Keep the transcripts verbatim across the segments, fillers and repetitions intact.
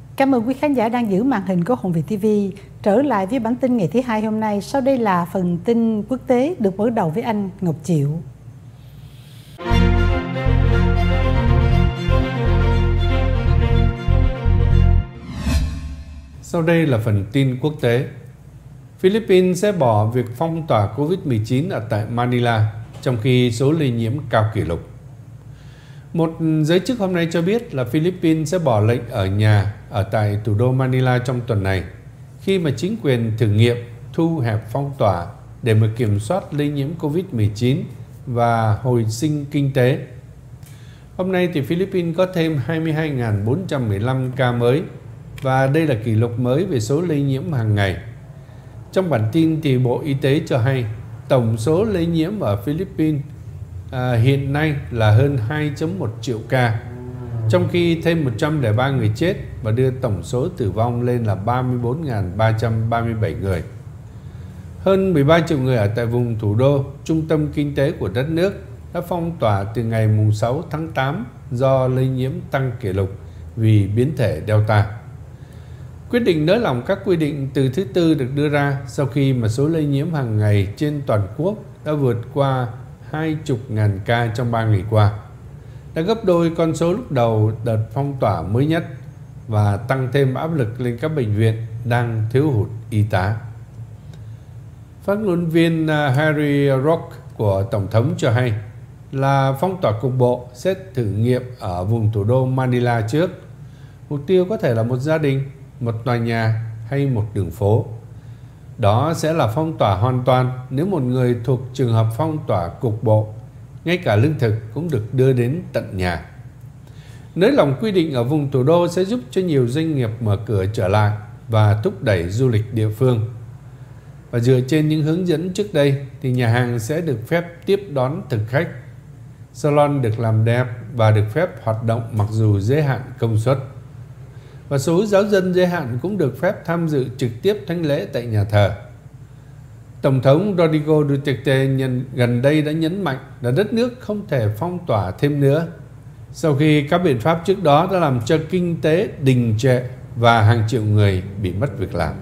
Cảm ơn quý khán giả đang giữ màn hình của Hồng Việt ti vi. Trở lại với bản tin ngày thứ hai hôm nay. Sau đây là phần tin quốc tế được mở đầu với anh Ngọc Triệu. Sau đây là phần tin quốc tế. Philippines sẽ bỏ việc phong tỏa Covid mười chín ở tại Manila trong khi số lây nhiễm cao kỷ lục. Một giới chức hôm nay cho biết là Philippines sẽ bỏ lệnh ở nhà ở tại thủ đô Manila trong tuần này khi mà chính quyền thử nghiệm thu hẹp phong tỏa để mà kiểm soát lây nhiễm Covid mười chín và hồi sinh kinh tế. Hôm nay thì Philippines có thêm hai mươi hai nghìn bốn trăm mười lăm ca mới và đây là kỷ lục mới về số lây nhiễm hàng ngày. Trong bản tin thì Bộ Y tế cho hay tổng số lây nhiễm ở Philippines à, hiện nay là hơn hai phẩy một triệu ca, trong khi thêm một trăm lẻ ba người chết và đưa tổng số tử vong lên là ba mươi bốn nghìn ba trăm ba mươi bảy người. Hơn mười ba triệu người ở tại vùng thủ đô, trung tâm kinh tế của đất nước, đã phong tỏa từ ngày sáu tháng tám do lây nhiễm tăng kỷ lục vì biến thể Delta. Quyết định nới lỏng các quy định từ thứ Tư được đưa ra sau khi mà số lây nhiễm hàng ngày trên toàn quốc đã vượt qua hai mươi nghìn ca trong ba ngày qua, đã gấp đôi con số lúc đầu đợt phong tỏa mới nhất và tăng thêm áp lực lên các bệnh viện đang thiếu hụt y tá. Phát ngôn viên Harry Roque của Tổng thống cho hay là phong tỏa cục bộ sẽ thử nghiệm ở vùng thủ đô Manila trước. Mục tiêu có thể là một gia đình, một tòa nhà hay một đường phố. Đó sẽ là phong tỏa hoàn toàn nếu một người thuộc trường hợp phong tỏa cục bộ. Ngay cả lương thực cũng được đưa đến tận nhà. Nới lỏng quy định ở vùng thủ đô sẽ giúp cho nhiều doanh nghiệp mở cửa trở lại và thúc đẩy du lịch địa phương. Và dựa trên những hướng dẫn trước đây thì nhà hàng sẽ được phép tiếp đón thực khách. Salon được làm đẹp và được phép hoạt động mặc dù giới hạn công suất. Và số giáo dân giới hạn cũng được phép tham dự trực tiếp thánh lễ tại nhà thờ. Tổng thống Rodrigo Duterte nhân gần đây đã nhấn mạnh là đất nước không thể phong tỏa thêm nữa, sau khi các biện pháp trước đó đã làm cho kinh tế đình trệ và hàng triệu người bị mất việc làm.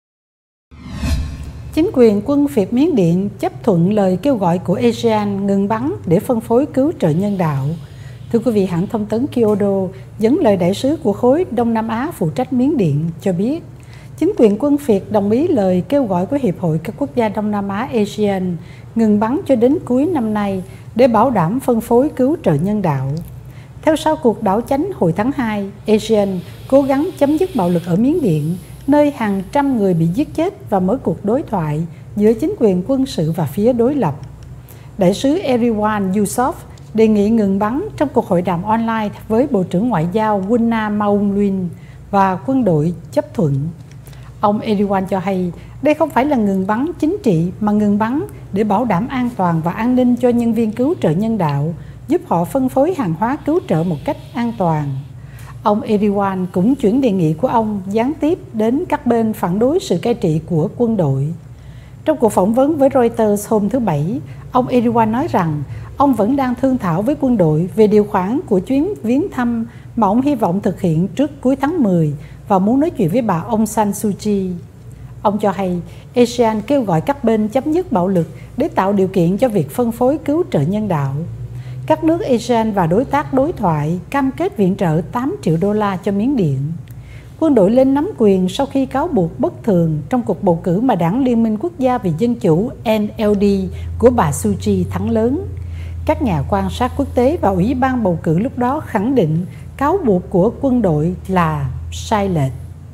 Chính quyền quân phiệt Miến Điện chấp thuận lời kêu gọi của ASEAN ngừng bắn để phân phối cứu trợ nhân đạo. Thưa quý vị, hãng thông tấn Kyodo dẫn lời đại sứ của khối Đông Nam Á phụ trách Miến Điện cho biết, chính quyền quân phiệt đồng ý lời kêu gọi của Hiệp hội các quốc gia Đông Nam Á ASEAN ngừng bắn cho đến cuối năm nay để bảo đảm phân phối cứu trợ nhân đạo. Theo sau cuộc đảo chánh hồi tháng hai, ASEAN cố gắng chấm dứt bạo lực ở Miến Điện, nơi hàng trăm người bị giết chết và mở cuộc đối thoại giữa chính quyền quân sự và phía đối lập. Đại sứ Erywan Yusof đề nghị ngừng bắn trong cuộc hội đàm online với Bộ trưởng Ngoại giao Wunna Maung và quân đội chấp thuận. Ông Erywan cho hay đây không phải là ngừng bắn chính trị mà ngừng bắn để bảo đảm an toàn và an ninh cho nhân viên cứu trợ nhân đạo, giúp họ phân phối hàng hóa cứu trợ một cách an toàn. Ông Erywan cũng chuyển đề nghị của ông gián tiếp đến các bên phản đối sự cai trị của quân đội. Trong cuộc phỏng vấn với Reuters hôm thứ Bảy, ông Erywan nói rằng ông vẫn đang thương thảo với quân đội về điều khoản của chuyến viếng thăm mà ông hy vọng thực hiện trước cuối tháng mười và muốn nói chuyện với bà Aung San Suu Kyi. Ông cho hay ASEAN kêu gọi các bên chấm dứt bạo lực để tạo điều kiện cho việc phân phối cứu trợ nhân đạo. Các nước ASEAN và đối tác đối thoại cam kết viện trợ tám triệu đô la cho Miến Điện. Quân đội lên nắm quyền sau khi cáo buộc bất thường trong cuộc bầu cử mà Đảng Liên minh Quốc gia vì Dân chủ N L D của bà Suu Kyi thắng lớn. Các nhà quan sát quốc tế và Ủy ban bầu cử lúc đó khẳng định cáo buộc của quân đội là sai lệch.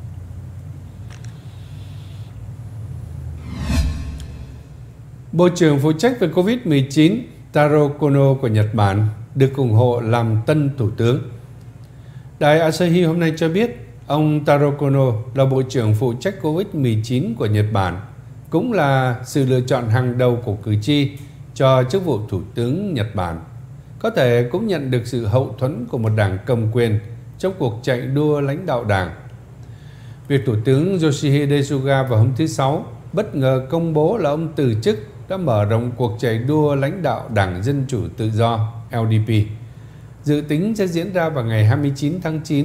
Bộ trưởng phụ trách về Covid mười chín Taro Kono của Nhật Bản được ủng hộ làm tân thủ tướng. Đài Asahi hôm nay cho biết ông Taro Kono là Bộ trưởng phụ trách Covid mười chín của Nhật Bản, cũng là sự lựa chọn hàng đầu của cử tri cho chức vụ Thủ tướng Nhật Bản. Có thể cũng nhận được sự hậu thuẫn của một đảng cầm quyền trong cuộc chạy đua lãnh đạo đảng. Việc Thủ tướng Yoshihide Suga vào hôm thứ Sáu bất ngờ công bố là ông từ chức đã mở rộng cuộc chạy đua lãnh đạo Đảng Dân Chủ Tự Do L D P. Dự tính sẽ diễn ra vào ngày hai mươi chín tháng chín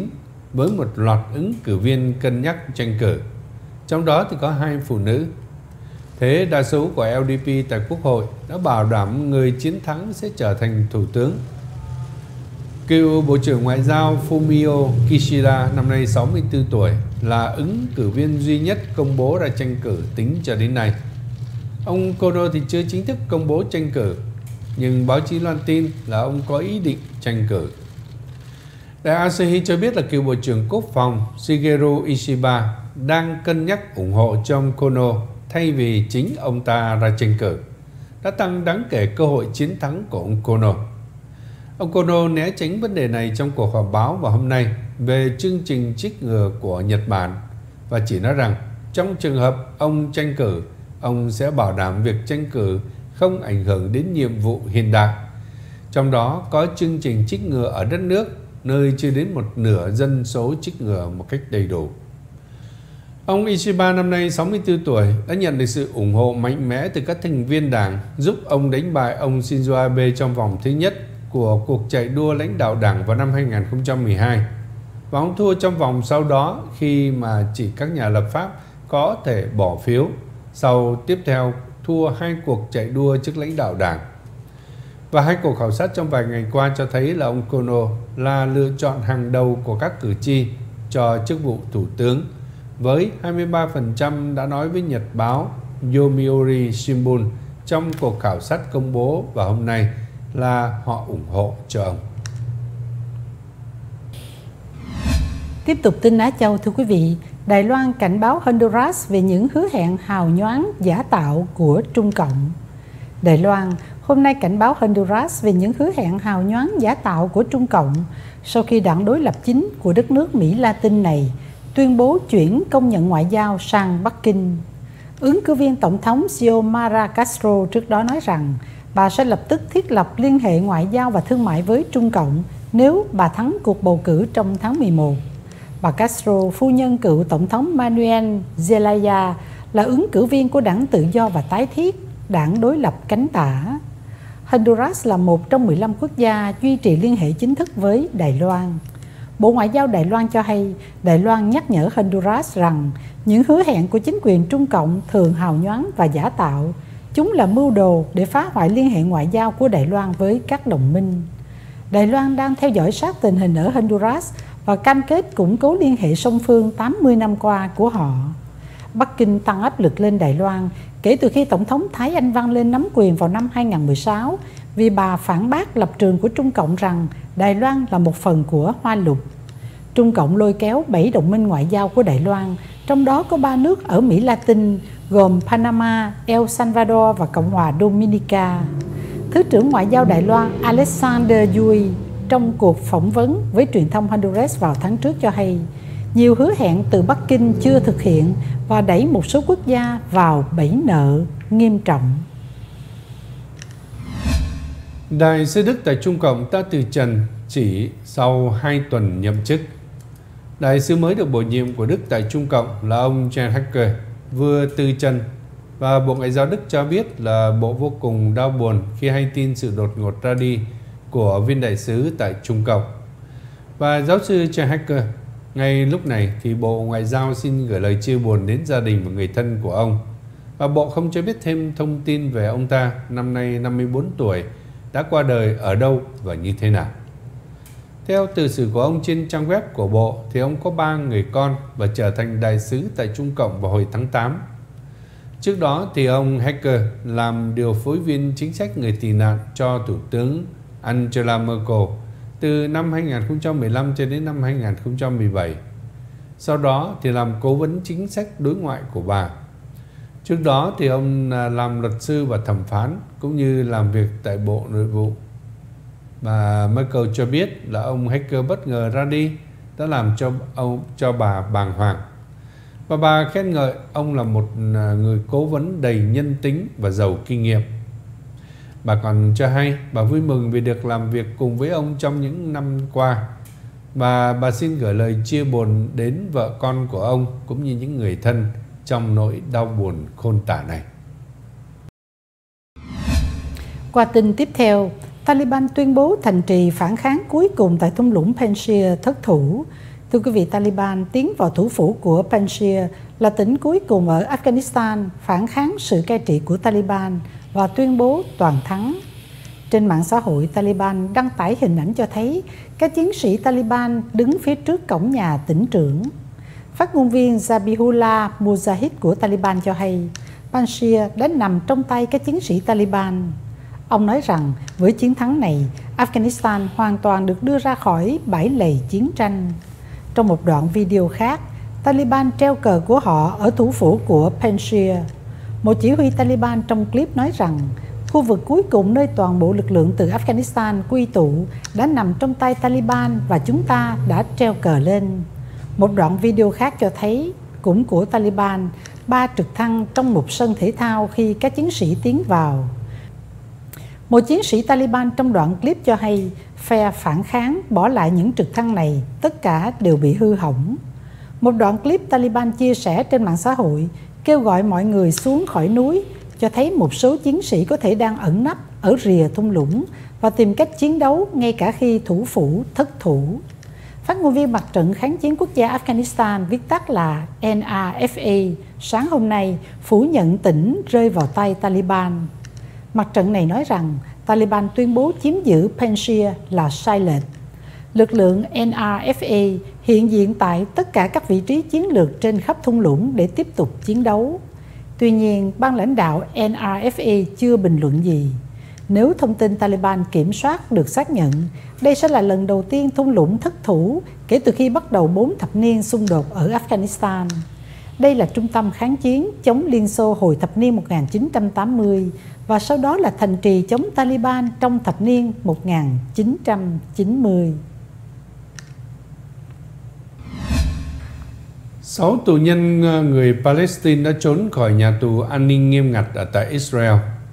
với một loạt ứng cử viên cân nhắc tranh cử, trong đó thì có hai phụ nữ. Thế đa số của lờ đê pê tại Quốc hội đã bảo đảm người chiến thắng sẽ trở thành thủ tướng. Cựu Bộ trưởng Ngoại giao Fumio Kishida, năm nay sáu mươi tư tuổi, là ứng cử viên duy nhất công bố ra tranh cử tính cho đến nay. Ông Kono thì chưa chính thức công bố tranh cử, nhưng báo chí loan tin là ông có ý định tranh cử. Đài Asahi cho biết là cựu Bộ trưởng Quốc phòng Shigeru Ishiba đang cân nhắc ủng hộ cho ông Kono thay vì chính ông ta ra tranh cử, đã tăng đáng kể cơ hội chiến thắng của ông Kono. Ông Kono né tránh vấn đề này trong cuộc họp báo vào hôm nay về chương trình chích ngừa của Nhật Bản và chỉ nói rằng trong trường hợp ông tranh cử, ông sẽ bảo đảm việc tranh cử không ảnh hưởng đến nhiệm vụ hiện đại, trong đó có chương trình chích ngừa ở đất nước nơi chưa đến một nửa dân số chích ngừa một cách đầy đủ. Ông Ishiba, năm nay sáu mươi tư tuổi, đã nhận được sự ủng hộ mạnh mẽ từ các thành viên đảng, giúp ông đánh bại ông Shinzo Abe trong vòng thứ nhất của cuộc chạy đua lãnh đạo đảng vào năm hai nghìn không trăm mười hai. Và ông thua trong vòng sau đó khi mà chỉ các nhà lập pháp có thể bỏ phiếu, sau tiếp theo thua hai cuộc chạy đua trước lãnh đạo đảng. Và hai cuộc khảo sát trong vài ngày qua cho thấy là ông Kono là lựa chọn hàng đầu của các cử tri cho chức vụ thủ tướng, với hai mươi ba phần trăm đã nói với nhật báo Yomiuri Shimbun trong cuộc khảo sát công bố vào hôm nay là họ ủng hộ cho ông. Tiếp tục tin Á Châu, thưa quý vị, Đài Loan cảnh báo Honduras về những hứa hẹn hào nhoáng giả tạo của Trung Cộng. Đài Loan hôm nay cảnh báo Honduras về những hứa hẹn hào nhoáng giả tạo của Trung Cộng sau khi đảng đối lập chính của đất nước Mỹ Latin này tuyên bố chuyển công nhận ngoại giao sang Bắc Kinh. Ứng cử viên Tổng thống Xiomara Castro trước đó nói rằng bà sẽ lập tức thiết lập liên hệ ngoại giao và thương mại với Trung Cộng nếu bà thắng cuộc bầu cử trong tháng mười một. Bà Castro, phu nhân cựu Tổng thống Manuel Zelaya, là ứng cử viên của đảng Tự do và Tái thiết, đảng đối lập cánh tả. Honduras là một trong mười lăm quốc gia duy trì liên hệ chính thức với Đài Loan. Bộ Ngoại giao Đài Loan cho hay Đài Loan nhắc nhở Honduras rằng những hứa hẹn của chính quyền Trung Cộng thường hào nhoáng và giả tạo. Chúng là mưu đồ để phá hoại liên hệ ngoại giao của Đài Loan với các đồng minh. Đài Loan đang theo dõi sát tình hình ở Honduras và cam kết củng cố liên hệ song phương tám mươi năm qua của họ. Bắc Kinh tăng áp lực lên Đài Loan kể từ khi Tổng thống Thái Anh Văn lên nắm quyền vào năm hai nghìn không trăm mười sáu vì bà phản bác lập trường của Trung Cộng rằng Đài Loan là một phần của Hoa Lục. Trung Cộng lôi kéo bảy đồng minh ngoại giao của Đài Loan, trong đó có ba nước ở Mỹ Latin gồm Panama, El Salvador và Cộng hòa Dominica. Thứ trưởng Ngoại giao Đài Loan Alexander Yui trong cuộc phỏng vấn với truyền thông Honduras vào tháng trước cho hay nhiều hứa hẹn từ Bắc Kinh chưa thực hiện và đẩy một số quốc gia vào bẫy nợ nghiêm trọng. Đại sứ Đức tại Trung Cộng ta từ trần chỉ sau hai tuần nhậm chức. Đại sứ mới được bổ nhiệm của Đức tại Trung Cộng là ông Jan Hacker vừa từ trần, và Bộ Ngoại giao Đức cho biết là bộ vô cùng đau buồn khi hay tin sự đột ngột ra đi của viên đại sứ tại Trung Cộng. Và giáo sư Jan Hacker, ngay lúc này thì Bộ Ngoại giao xin gửi lời chia buồn đến gia đình và người thân của ông. Và Bộ không cho biết thêm thông tin về ông ta, năm nay năm mươi tư tuổi, đã qua đời ở đâu và như thế nào. Theo tự sự của ông trên trang web của Bộ thì ông có ba người con và trở thành đại sứ tại Trung Cộng vào hồi tháng tám. Trước đó thì ông Hacker làm điều phối viên chính sách người tị nạn cho Thủ tướng Angela Merkel từ năm hai nghìn không trăm mười lăm cho đến năm hai nghìn không trăm mười bảy. Sau đó thì làm cố vấn chính sách đối ngoại của bà. Trước đó thì ông làm luật sư và thẩm phán cũng như làm việc tại Bộ Nội vụ. Bà Merkel cho biết là ông Hacker bất ngờ ra đi đã làm cho ông cho bà bàng hoàng. Và bà khen ngợi ông là một người cố vấn đầy nhân tính và giàu kinh nghiệm. Bà còn cho hay bà vui mừng vì được làm việc cùng với ông trong những năm qua. Và bà xin gửi lời chia buồn đến vợ con của ông cũng như những người thân trong nỗi đau buồn khôn tả này. Qua tin tiếp theo, Taliban tuyên bố thành trì phản kháng cuối cùng tại thung lũng Panjshir thất thủ. Thưa quý vị, Taliban tiến vào thủ phủ của Panjshir là tỉnh cuối cùng ở Afghanistan phản kháng sự cai trị của Taliban và tuyên bố toàn thắng. Trên mạng xã hội, Taliban đăng tải hình ảnh cho thấy các chiến sĩ Taliban đứng phía trước cổng nhà tỉnh trưởng. Phát ngôn viên Zabihullah Mujahid của Taliban cho hay, Panjshir đã nằm trong tay các chiến sĩ Taliban. Ông nói rằng với chiến thắng này, Afghanistan hoàn toàn được đưa ra khỏi bãi lầy chiến tranh. Trong một đoạn video khác, Taliban treo cờ của họ ở thủ phủ của Panjshir. Một chỉ huy Taliban trong clip nói rằng khu vực cuối cùng nơi toàn bộ lực lượng từ Afghanistan quy tụ đã nằm trong tay Taliban và chúng ta đã treo cờ lên. Một đoạn video khác cho thấy, cũng của Taliban, ba trực thăng trong một sân thể thao khi các chiến sĩ tiến vào. Một chiến sĩ Taliban trong đoạn clip cho hay, phe phản kháng bỏ lại những trực thăng này, tất cả đều bị hư hỏng. Một đoạn clip Taliban chia sẻ trên mạng xã hội kêu gọi mọi người xuống khỏi núi, cho thấy một số chiến sĩ có thể đang ẩn nấp ở rìa thung lũng và tìm cách chiến đấu ngay cả khi thủ phủ thất thủ. Phát ngôn viên Mặt trận kháng chiến quốc gia Afghanistan, viết tắt là N R F A, sáng hôm nay phủ nhận tỉnh rơi vào tay Taliban. Mặt trận này nói rằng Taliban tuyên bố chiếm giữ Panjshir là sai lệch. Lực lượng N R F A hiện diện tại tất cả các vị trí chiến lược trên khắp thung lũng để tiếp tục chiến đấu. Tuy nhiên, ban lãnh đạo N R F A chưa bình luận gì. Nếu thông tin Taliban kiểm soát được xác nhận, đây sẽ là lần đầu tiên thung lũng thất thủ kể từ khi bắt đầu bốn thập niên xung đột ở Afghanistan. Đây là trung tâm kháng chiến chống Liên Xô hồi thập niên một nghìn chín trăm tám mươi và sau đó là thành trì chống Taliban trong thập niên một nghìn chín trăm chín mươi. Sáu tù nhân người Palestine đã trốn khỏi nhà tù an ninh nghiêm ngặt ở tại Israel.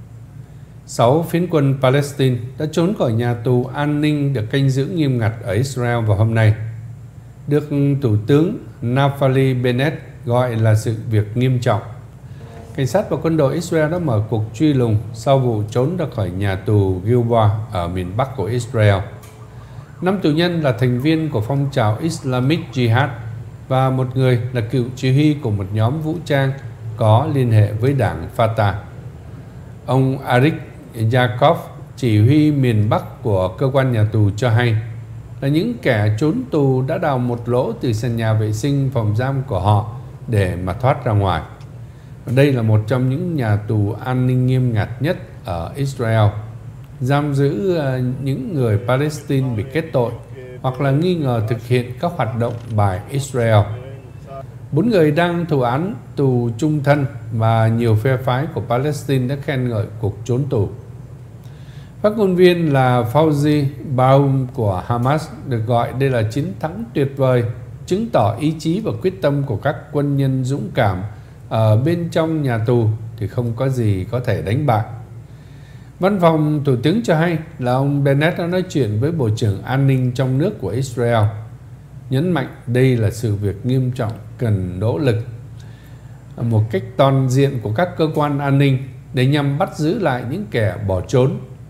Sáu phiến quân Palestine đã trốn khỏi nhà tù an ninh được canh giữ nghiêm ngặt ở Israel vào hôm nay, được Thủ tướng Naftali Bennett gọi là sự việc nghiêm trọng. Cảnh sát và quân đội Israel đã mở cuộc truy lùng sau vụ trốn ra khỏi nhà tù Gilboa ở miền Bắc của Israel. Năm tù nhân là thành viên của phong trào Islamic Jihad và một người là cựu chỉ huy của một nhóm vũ trang có liên hệ với đảng Fatah. Ông Arik Yaakov, chỉ huy miền Bắc của cơ quan nhà tù cho hay là những kẻ trốn tù đã đào một lỗ từ sàn nhà vệ sinh phòng giam của họ để mà thoát ra ngoài. Đây là một trong những nhà tù an ninh nghiêm ngặt nhất ở Israel, giam giữ những người Palestine bị kết tội hoặc là nghi ngờ thực hiện các hoạt động bài Israel. Bốn người đang thụ án tù chung thân và nhiều phe phái của Palestine đã khen ngợi cuộc trốn tù. Phát ngôn viên là Fauzi Baum của Hamas được gọi đây là chiến thắng tuyệt vời, chứng tỏ ý chí và quyết tâm của các quân nhân dũng cảm ở bên trong nhà tù thì không có gì có thể đánh bại. Văn phòng Thủ tướng cho hay là ông Bennett đã nói chuyện với Bộ trưởng An ninh trong nước của Israel, nhấn mạnh đây là sự việc nghiêm trọng cần nỗ lực một cách toàn diện của các cơ quan an ninh để nhằm bắt giữ lại những kẻ bỏ trốn.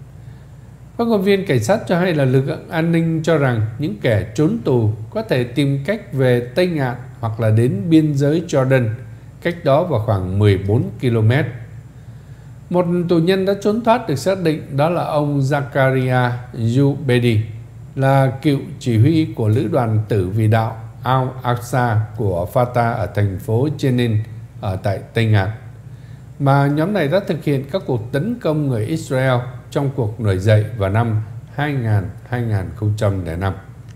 Phát ngôn viên cảnh sát cho hay là lực lượng an ninh cho rằng những kẻ trốn tù có thể tìm cách về Tây Ngạn hoặc là đến biên giới Jordan, cách đó vào khoảng mười bốn ki lô mét. Một tù nhân đã trốn thoát được xác định đó là ông Zakaria Zubedi, là cựu chỉ huy của lữ đoàn tử vì đạo Al-Aqsa của Fatah ở thành phố Jenin ở tại Tây Ngạn, mà nhóm này đã thực hiện các cuộc tấn công người Israel trong cuộc nổi dậy vào năm hai nghìn đến hai nghìn không trăm lẻ năm.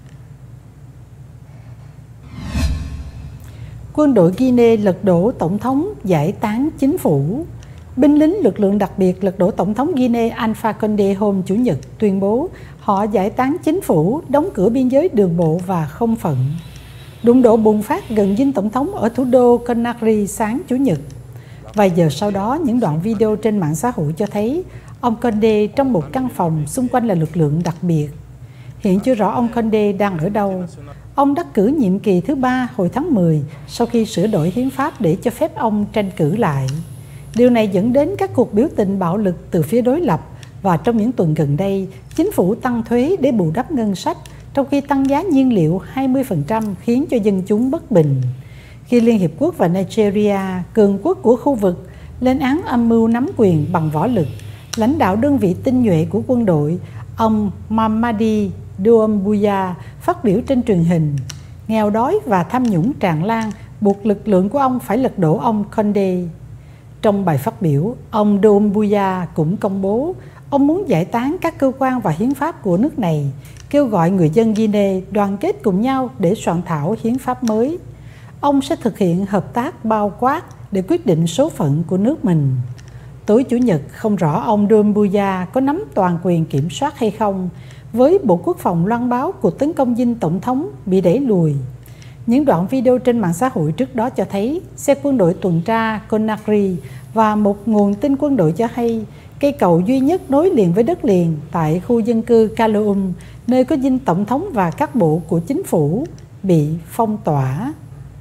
Quân đội Guinea lật đổ tổng thống, giải tán chính phủ. Binh lính lực lượng đặc biệt lật đổ tổng thống Guinea Alpha Condé hôm Chủ nhật tuyên bố họ giải tán chính phủ, đóng cửa biên giới đường bộ và không phận. Đụng độ bùng phát gần dinh tổng thống ở thủ đô Conakry sáng Chủ nhật. Vài giờ sau đó, những đoạn video trên mạng xã hội cho thấy ông Condé trong một căn phòng, xung quanh là lực lượng đặc biệt. Hiện chưa rõ ông Condé đang ở đâu. Ông đắc cử nhiệm kỳ thứ ba hồi tháng mười sau khi sửa đổi hiến pháp để cho phép ông tranh cử lại. Điều này dẫn đến các cuộc biểu tình bạo lực từ phía đối lập và trong những tuần gần đây, chính phủ tăng thuế để bù đắp ngân sách, trong khi tăng giá nhiên liệu hai mươi phần trăm khiến cho dân chúng bất bình. Khi Liên Hiệp Quốc và Nigeria, cường quốc của khu vực, lên án âm mưu nắm quyền bằng võ lực, lãnh đạo đơn vị tinh nhuệ của quân đội, ông Mamadi Doumbouya phát biểu trên truyền hình, nghèo đói và tham nhũng tràn lan buộc lực lượng của ông phải lật đổ ông Condé. Trong bài phát biểu, ông Doumbouya cũng công bố ông muốn giải tán các cơ quan và hiến pháp của nước này, kêu gọi người dân Guinea đoàn kết cùng nhau để soạn thảo hiến pháp mới. Ông sẽ thực hiện hợp tác bao quát để quyết định số phận của nước mình. Tối Chủ nhật, không rõ ông Doumbouya có nắm toàn quyền kiểm soát hay không, với Bộ Quốc phòng loan báo cuộc tấn công dinh tổng thống bị đẩy lùi. Những đoạn video trên mạng xã hội trước đó cho thấy xe quân đội tuần tra Conakry và một nguồn tin quân đội cho hay cây cầu duy nhất nối liền với đất liền tại khu dân cư Kaloum, nơi có dinh tổng thống và các bộ của chính phủ, bị phong tỏa.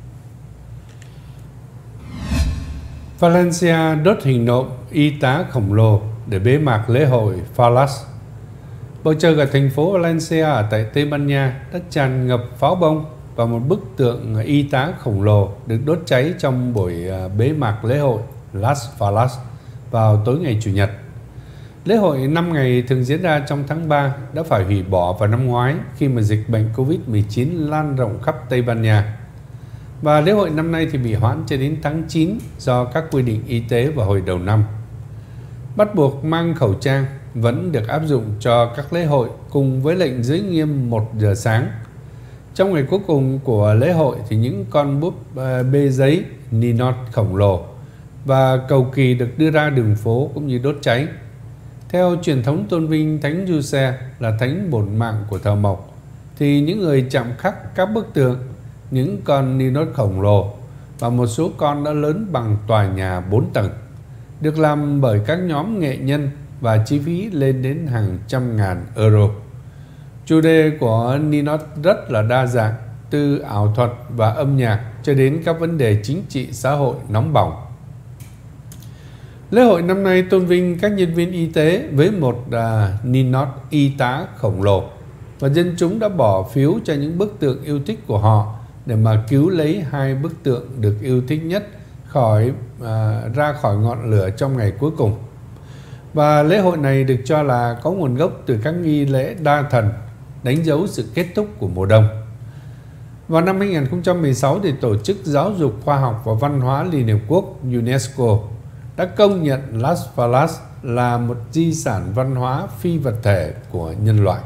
Valencia đốt hình nộm y tá khổng lồ để bế mạc lễ hội Fallas. Bầu trời cả thành phố Valencia ở tại Tây Ban Nha đã tràn ngập pháo bông và một bức tượng y tá khổng lồ được đốt cháy trong buổi bế mạc lễ hội Las Fallas vào tối ngày Chủ nhật. Lễ hội năm ngày thường diễn ra trong tháng ba đã phải hủy bỏ vào năm ngoái khi mà dịch bệnh Covid mười chín lan rộng khắp Tây Ban Nha. Và lễ hội năm nay thì bị hoãn cho đến tháng chín do các quy định y tế vào hồi đầu năm. Bắt buộc mang khẩu trang vẫn được áp dụng cho các lễ hội cùng với lệnh giới nghiêm một giờ sáng. Trong ngày cuối cùng của lễ hội thì những con búp bê giấy Ninot khổng lồ và cầu kỳ được đưa ra đường phố cũng như đốt cháy. Theo truyền thống tôn vinh Thánh Giuse là thánh bổn mạng của thợ mộc, thì những người chạm khắc các bức tượng, những con Ninot khổng lồ và một số con đã lớn bằng tòa nhà bốn tầng, được làm bởi các nhóm nghệ nhân và chi phí lên đến hàng trăm ngàn euro. Chủ đề của Ninot rất là đa dạng, từ ảo thuật và âm nhạc cho đến các vấn đề chính trị xã hội nóng bỏng. Lễ hội năm nay tôn vinh các nhân viên y tế với một uh, Ninot y tá khổng lồ, và dân chúng đã bỏ phiếu cho những bức tượng yêu thích của họ để mà cứu lấy hai bức tượng được yêu thích nhất khỏi uh, ra khỏi ngọn lửa trong ngày cuối cùng. Và lễ hội này được cho là có nguồn gốc từ các nghi lễ đa thần, đánh dấu sự kết thúc của mùa đông. Vào năm hai nghìn không trăm mười sáu, thì Tổ chức Giáo dục Khoa học và Văn hóa Liên Hiệp Quốc UNESCO đã công nhận Las Fallas là một di sản văn hóa phi vật thể của nhân loại.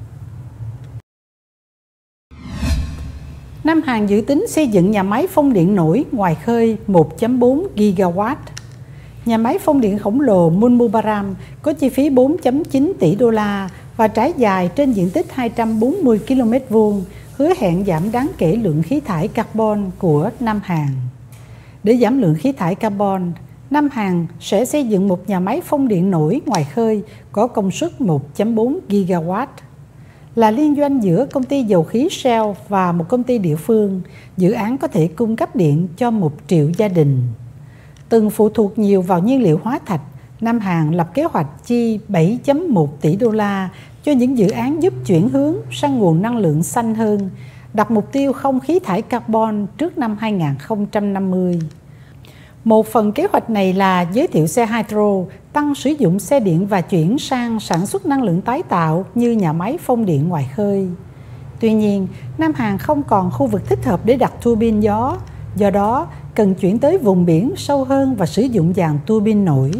Nam Hàn dự tính xây dựng nhà máy phong điện nổi ngoài khơi một phẩy bốn gigawatt. Nhà máy phong điện khổng lồ Munmubaram có chi phí bốn phẩy chín tỷ đô la và trải dài trên diện tích hai trăm bốn mươi ki lô mét vuông, hứa hẹn giảm đáng kể lượng khí thải carbon của Nam Hàn. Để giảm lượng khí thải carbon, Nam Hàn sẽ xây dựng một nhà máy phong điện nổi ngoài khơi có công suất một phẩy bốn gigawatt. Là liên doanh giữa công ty dầu khí Shell và một công ty địa phương, dự án có thể cung cấp điện cho một triệu gia đình. Từng phụ thuộc nhiều vào nhiên liệu hóa thạch, Nam Hàn lập kế hoạch chi bảy phẩy một tỷ đô la cho những dự án giúp chuyển hướng sang nguồn năng lượng xanh hơn, đặt mục tiêu không khí thải carbon trước năm hai nghìn không trăm năm mươi. Một phần kế hoạch này là giới thiệu xe hydro, tăng sử dụng xe điện và chuyển sang sản xuất năng lượng tái tạo như nhà máy phong điện ngoài khơi. Tuy nhiên, Nam Hàn không còn khu vực thích hợp để đặt tua bin gió, do đó cần chuyển tới vùng biển sâu hơn và sử dụng dàn tua bin nổi.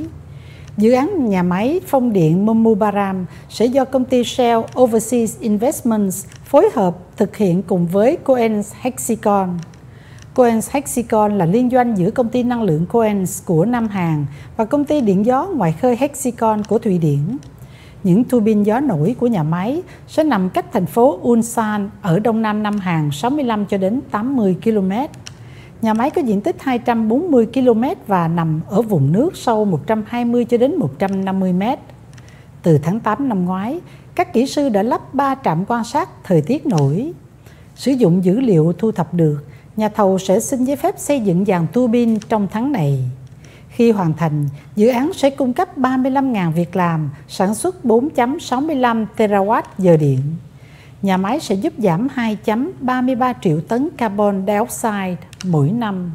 Dự án nhà máy phong điện Munmubaram sẽ do công ty Shell Overseas Investments phối hợp thực hiện cùng với Coens Hexicon. Coens Hexicon là liên doanh giữa công ty năng lượng Coens của Nam Hàn và công ty điện gió ngoài khơi Hexicon của Thụy Điển. Những tua bin gió nổi của nhà máy sẽ nằm cách thành phố Ulsan ở đông nam Nam Hàn sáu mươi lăm cho đến tám mươi ki lô mét. Nhà máy có diện tích hai trăm bốn mươi ki lô mét và nằm ở vùng nước sâu một trăm hai mươi cho đến một trăm năm mươi mét. Từ tháng tám năm ngoái, các kỹ sư đã lắp ba trạm quan sát thời tiết nổi. Sử dụng dữ liệu thu thập được, nhà thầu sẽ xin giấy phép xây dựng dàn tua bin trong tháng này. Khi hoàn thành, dự án sẽ cung cấp ba mươi lăm nghìn việc làm, sản xuất bốn phẩy sáu mươi lăm terawatt giờ điện. nhà máy sẽ giúp giảm hai phẩy ba mươi ba triệu tấn carbon dioxide mỗi năm.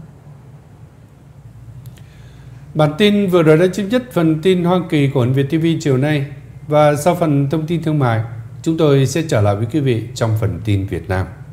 Bản tin vừa rồi đã chấm dứt phần tin Hoa Kỳ của Việt ti vi chiều nay. Và sau phần thông tin thương mại, chúng tôi sẽ trở lại với quý vị trong phần tin Việt Nam.